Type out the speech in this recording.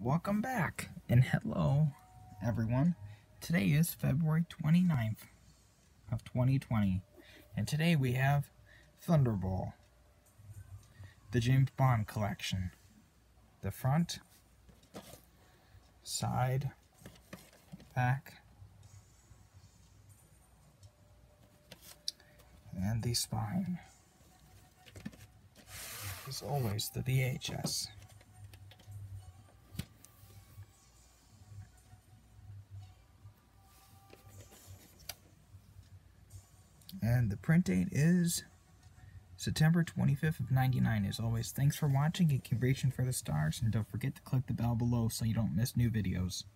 Welcome back, and hello, everyone. Today is February 29th of 2020, and today we have ThunderBall, the James Bond collection. The front, side, back, and the spine. As always, the VHS. And the print date is September 25th of 99. As always, thanks for watching and keep reaching for the stars, and don't forget to click the bell below so you don't miss new videos.